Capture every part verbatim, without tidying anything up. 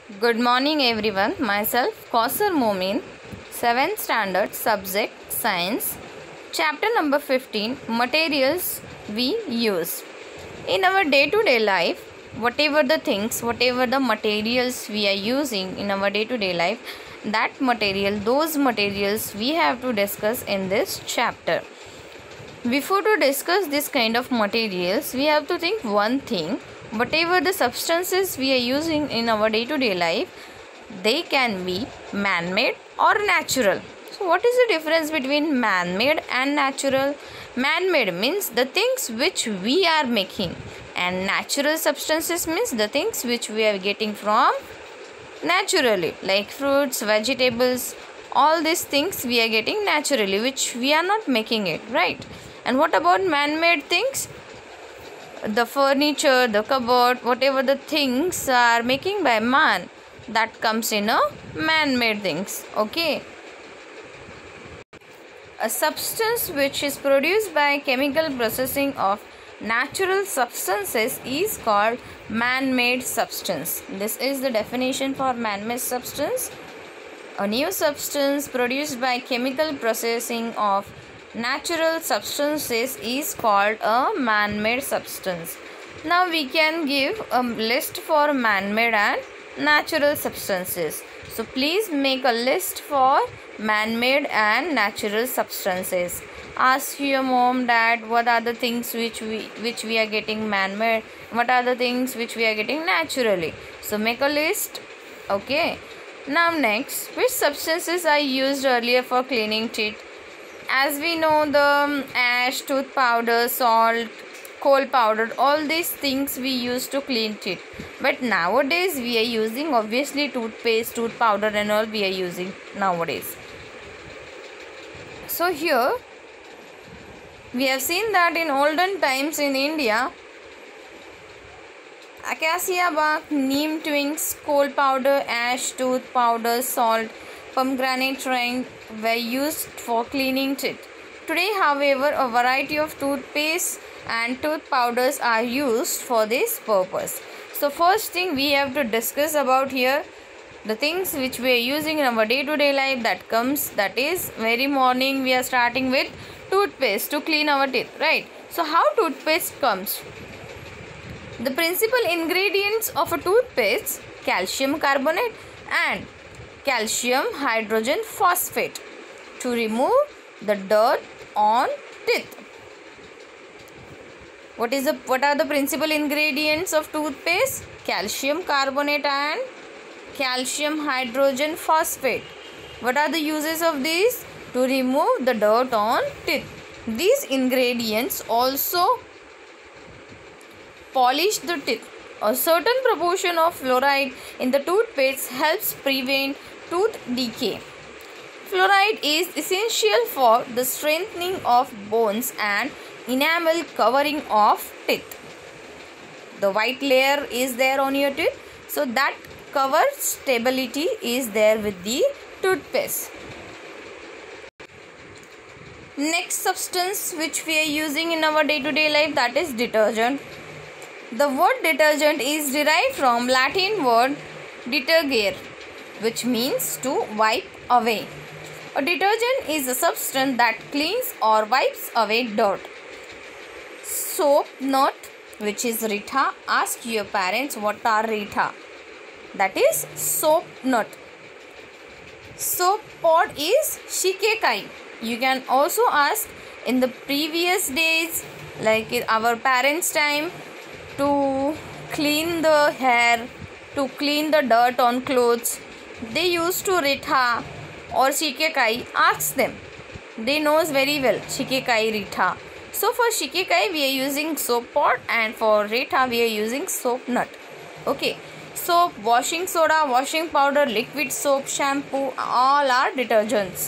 Good morning everyone. Myself Kausar Momin, seventh standard, subject Science, chapter number fifteen, materials we use. In our day-to-day life, whatever the things, whatever the materials we are using in our day-to-day life, that material, those materials we have to discuss in this chapter. Before to discuss this kind of materials, we have to think one thing. Whatever the substances we are using in our day-to-day life, they can be man-made or natural. So what is the difference between man-made and natural? Man-made means the things which we are making, and natural substances means the things which we are getting from naturally, like fruits, vegetables, all these things we are getting naturally, which we are not making it, right? And what about man-made things? The furniture, the cupboard, whatever the things are making by man, that comes in a man-made things. Okay. A substance which is produced by chemical processing of natural substances is called man-made substance. This is the definition for man-made substance. A new substance produced by chemical processing of natural substances is called a man-made substance. Now we can give a list for man-made and natural substances. So please make a list for man-made and natural substances. Ask your mom, dad, what are the things which we which we are getting man-made, what are the things which we are getting naturally. So make a list. Okay. Now next, which substances are used earlier for cleaning teeth? As we know, the ash, tooth powder, salt, coal powder, all these things we use to clean teeth. But nowadays we are using obviously toothpaste, tooth powder and all we are using nowadays. So here we have seen that in olden times in India, acacia bark, neem twigs, coal powder, ash, tooth powder, salt, pomegranate rind were used for cleaning teeth. Today, however, a variety of toothpaste and tooth powders are used for this purpose. So first thing we have to discuss about here, the things which we are using in our day-to-day life, that comes, that is very morning we are starting with toothpaste to clean our teeth, right? So how toothpaste comes? The principal ingredients of a toothpaste, calcium carbonate and calcium hydrogen phosphate to remove the dirt on teeth. What is the what are the principal ingredients of toothpaste? Calcium carbonate and calcium hydrogen phosphate. What are the uses of these? To remove the dirt on teeth. These ingredients also polish the teeth. A certain proportion of fluoride in the toothpaste helps prevent tooth decay. Fluoride is essential for the strengthening of bones and enamel covering of teeth. The white layer is there on your teeth, so that cover stability is there with the toothpaste. Next substance which we are using in our day-to-day life, that is detergent. The word detergent is derived from Latin word detergere, which means to wipe away. A detergent is a substance that cleans or wipes away dirt. Soap nut, which is Rita. Ask your parents what are Rita. That is soap nut. Soap pod is shikekai. You can also ask in the previous days, like in our parents' time, to clean the hair, to clean the dirt on clothes, they used to Rita or shikekai. Ask them, they knows very well shikekai, Rita. So for shikekai we are using soap pot, and for Rita we are using soap nut. Okay, soap, washing soda, washing powder, liquid soap, shampoo, all are detergents.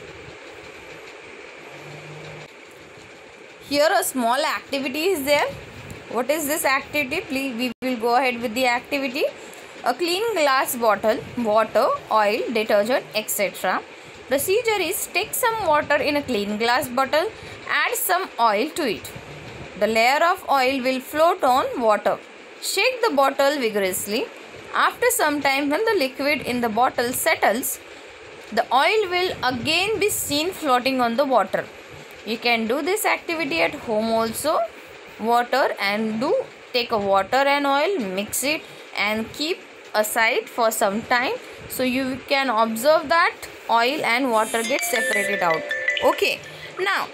Here a small activity is there. What is this activity? Please, we will go ahead with the activity. A clean glass bottle, water, oil, detergent, et cetera. Procedure is take some water in a clean glass bottle, add some oil to it. The layer of oil will float on water. Shake the bottle vigorously. After some time, when the liquid in the bottle settles, the oil will again be seen floating on the water. You can do this activity at home also. Water and do take a water and oil, mix it and keep aside for some time, so you can observe that oil and water get separated out. Okay, now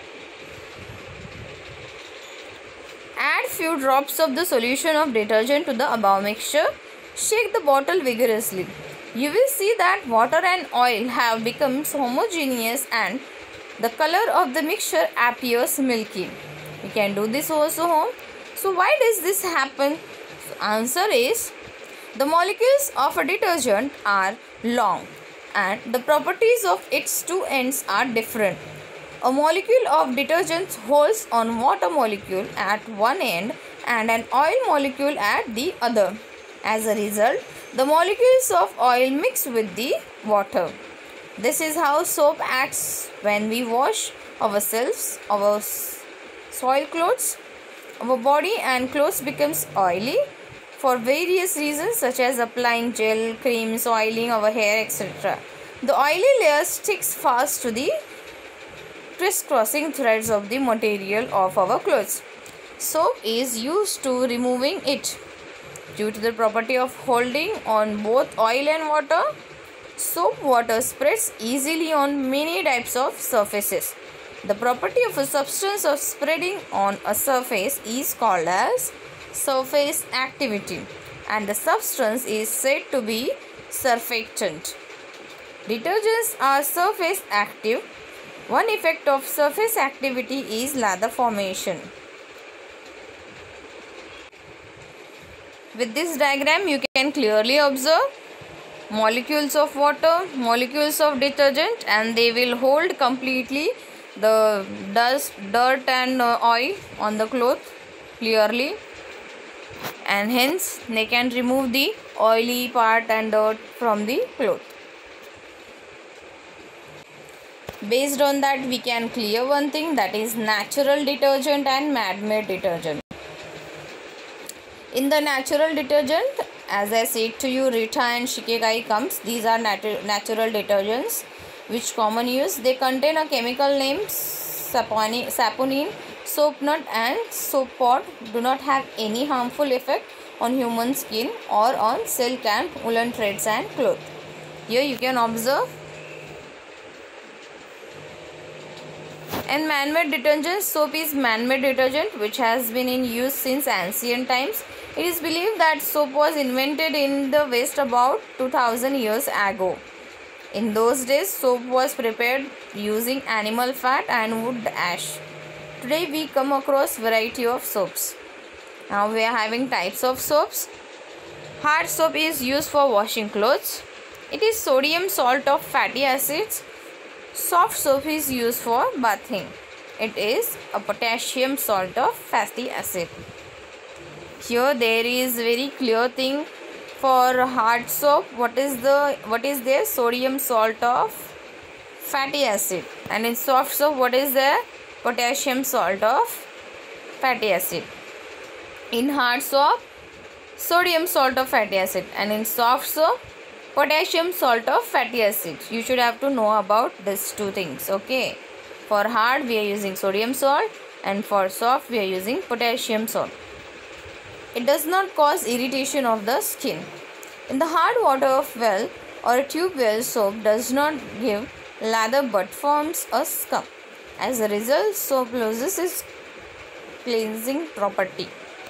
add few drops of the solution of detergent to the above mixture. Shake the bottle vigorously. You will see that water and oil have become homogeneous and the color of the mixture appears milky. You can do this also home. So why does this happen? So answer is, the molecules of a detergent are long and the properties of its two ends are different. A molecule of detergent holds on water molecule at one end and an oil molecule at the other. As a result, the molecules of oil mix with the water. This is how soap acts when we wash ourselves, our soiled clothes. Our body and clothes becomes oily for various reasons such as applying gel, creams, oiling our hair, et cetera. The oily layer sticks fast to the crisscrossing threads of the material of our clothes. Soap is used to removing it. Due to the property of holding on both oil and water, soap water spreads easily on many types of surfaces. The property of a substance of spreading on a surface is called as surface activity, and the substance is said to be surfactant. Detergents are surface active. One effect of surface activity is lather formation. With this diagram, you can clearly observe molecules of water, molecules of detergent, and they will hold completely the dust, dirt and uh, oil on the cloth clearly, and hence they can remove the oily part and dirt from the cloth. Based on that, we can clear one thing, that is natural detergent and man-made detergent. In the natural detergent, as I said to you, Rita and Shikegai comes. These are natu natural detergents which common use. They contain a chemical named saponin, saponin, soap nut and soap pot. Do not have any harmful effect on human skin or on silk and woolen threads and cloth. Here you can observe. And man-made detergent, soap is man-made detergent which has been in use since ancient times. It is believed that soap was invented in the West about two thousand years ago. In those days, soap was prepared using animal fat and wood ash. Today we come across variety of soaps. Now we are having types of soaps. Hard soap is used for washing clothes. It is sodium salt of fatty acids. Soft soap is used for bathing. It is a potassium salt of fatty acid. Here there is very clear thing for hard soap. What is the what is there? Sodium salt of fatty acid. And in soft soap, what is there? Potassium salt of fatty acid. In hard soap, sodium salt of fatty acid, and in soft soap, potassium salt of fatty acid. You should have to know about these two things. Okay. For hard we are using sodium salt, and for soft we are using potassium salt. It does not cause irritation of the skin. In the hard water of well or a tube well, soap does not give lather but forms a scum. As a result, soap loses its cleansing property.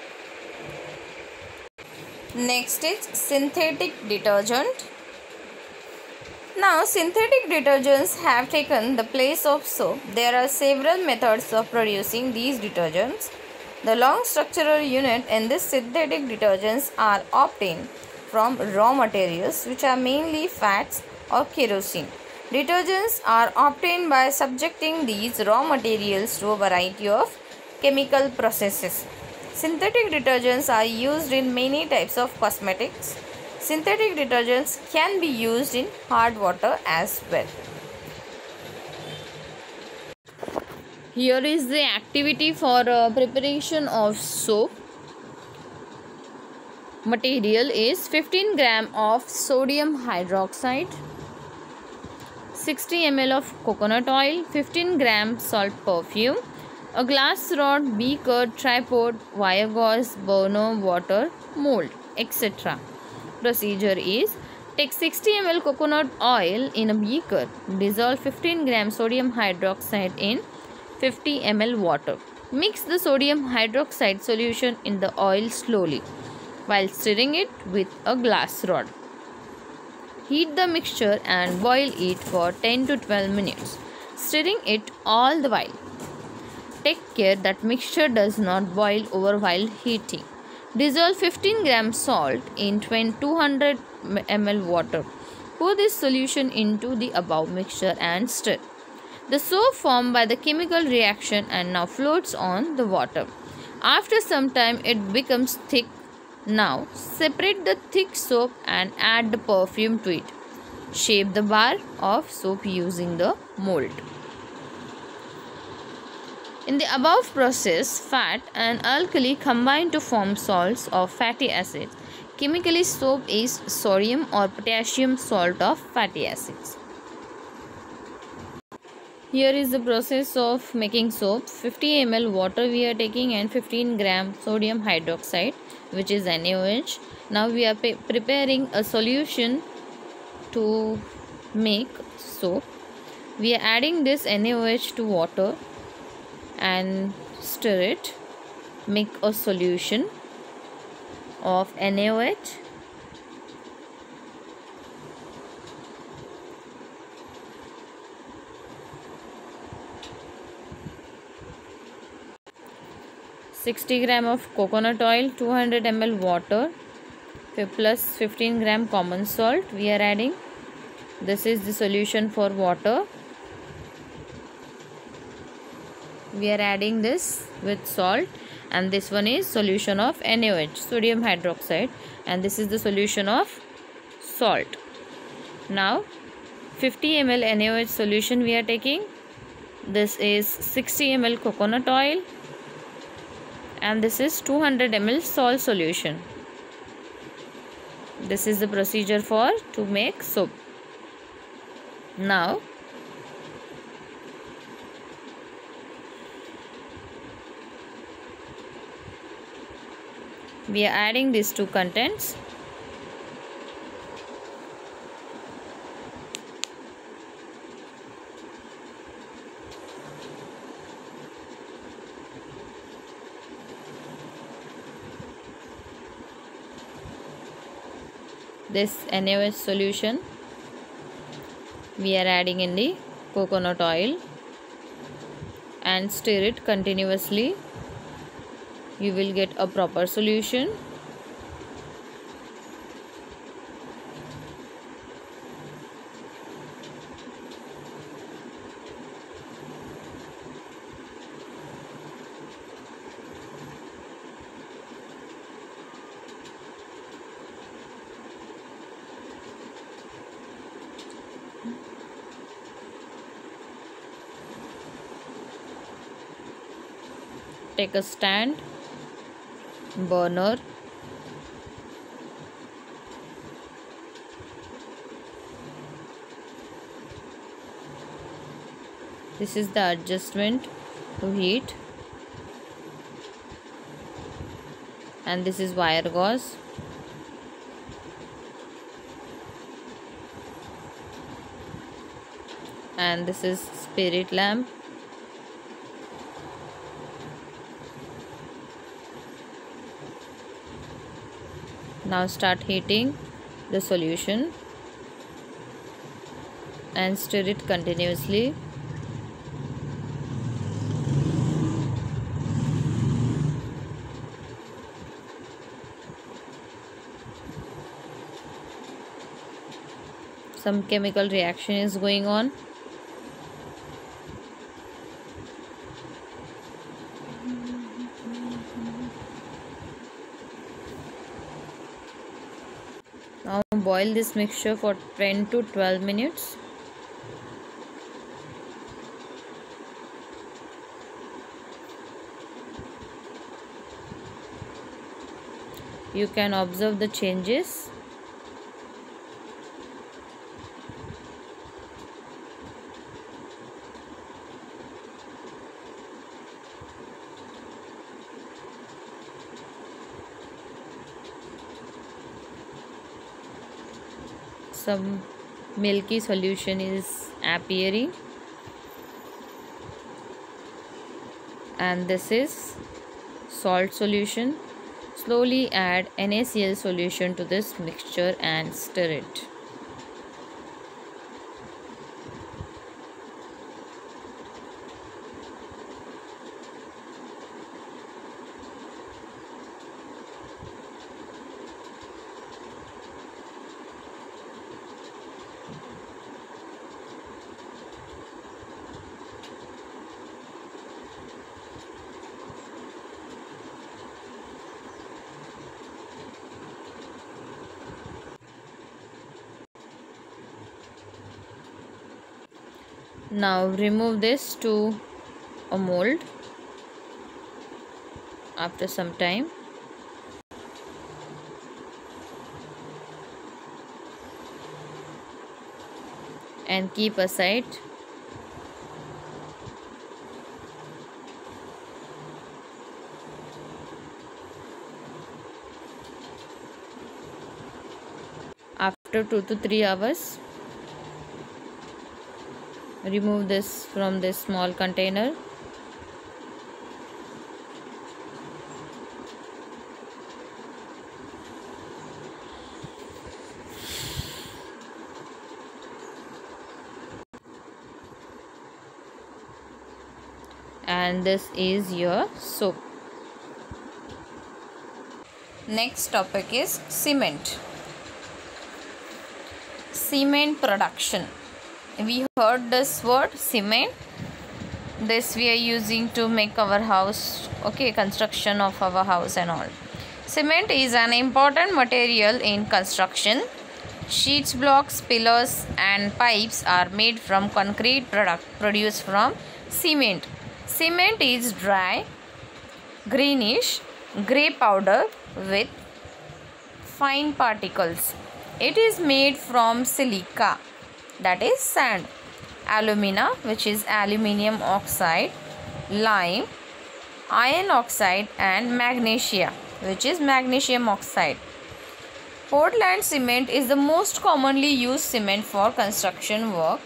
Next is synthetic detergent. Now, synthetic detergents have taken the place of soap. There are several methods of producing these detergents. The long structural unit in these synthetic detergents are obtained from raw materials, which are mainly fats or kerosene. Detergents are obtained by subjecting these raw materials to a variety of chemical processes. Synthetic detergents are used in many types of cosmetics. Synthetic detergents can be used in hard water as well. Here is the activity for uh, preparation of soap. Material is fifteen gram of sodium hydroxide, sixty milliliters of coconut oil, fifteen gram salt perfume, a glass rod, beaker, tripod, wire gauze, burner, water, mold, et cetera. Procedure is: take sixty milliliters coconut oil in a beaker. Dissolve fifteen gram sodium hydroxide in fifty milliliters water. Mix the sodium hydroxide solution in the oil slowly while stirring it with a glass rod. Heat the mixture and boil it for ten to twelve minutes, stirring it all the while. Take care that mixture does not boil over while heating. Dissolve fifteen gram salt in two hundred milliliters water. Pour this solution into the above mixture and stir. The soap formed by the chemical reaction and now floats on the water. After some time it becomes thick. Now separate the thick soap and add the perfume to it. Shape the bar of soap using the mold. In the above process, fat and alkali combine to form salts of fatty acids. Chemically, soap is sodium or potassium salt of fatty acids. Here is the process of making soap. fifty milliliters water we are taking and fifteen gram sodium hydroxide, which is NaOH. Now we are preparing a solution to make soap. We are adding this NaOH to water and stir it. Make a solution of NaOH. sixty gram of coconut oil, two hundred milliliters water plus fifteen gram common salt we are adding. This is the solution for water. We are adding this with salt, and this one is solution of NaOH, sodium hydroxide, and this is the solution of salt. Now fifty milliliters NaOH solution we are taking. This is sixty milliliters coconut oil, and this is two hundred milliliters salt solution. This is the procedure for to make soap. Now we are adding these two contents. This NaOH solution we are adding in the coconut oil and stir it continuously. You will get a proper solution. Take a stand, burner, this is the adjustment to heat, and this is wire gauze. And this is spirit lamp. Now start heating the solution and stir it continuously. Some chemical reaction is going on. Now boil this mixture for ten to twelve minutes. You can observe the changes. Some milky solution is appearing, and this is salt solution. Slowly add NaCl solution to this mixture and stir it. Now remove this to a mold after some time. And keep aside. After two to three hours, remove this from this small container. And this is your soap. Next topic is cement. Cement production. We heard this word cement. This we are using to make our house, okay, construction of our house and all. Cement is an important material in construction. Sheets, blocks, pillars and pipes are made from concrete product produced from cement. Cement is dry, greenish, grey powder with fine particles. It is made from silica, that is sand, alumina, which is aluminium oxide, lime, iron oxide and magnesia, which is magnesium oxide. Portland cement is the most commonly used cement for construction work.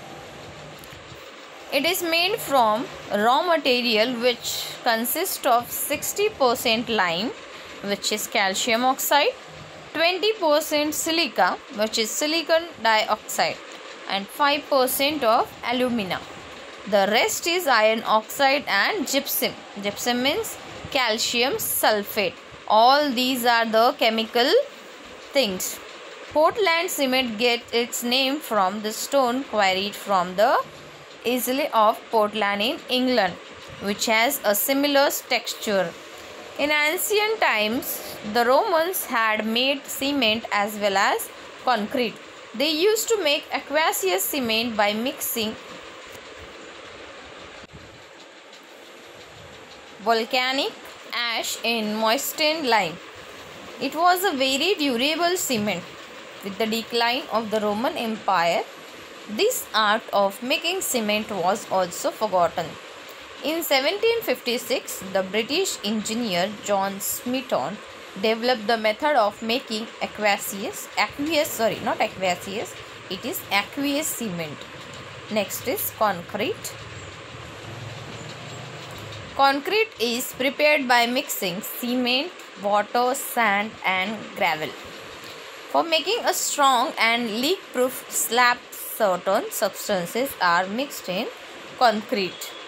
It is made from raw material which consists of sixty percent lime, which is calcium oxide, twenty percent silica, which is silicon dioxide, and five percent of alumina. The rest is iron oxide and gypsum. Gypsum means calcium sulfate. All these are the chemical things. Portland cement gets its name from the stone quarried from the Isle of Portland in England, which has a similar texture. In ancient times, the Romans had made cement as well as concrete. They used to make aqueous cement by mixing volcanic ash in moistened lime. It was a very durable cement. With the decline of the Roman Empire, this art of making cement was also forgotten. In seventeen fifty-six, the British engineer John Smeaton developed the method of making aqueous, aqueous, sorry, not aqueous, it is aqueous cement. Next is concrete. Concrete is prepared by mixing cement, water, sand and gravel. For making a strong and leak-proof slab, certain substances are mixed in concrete.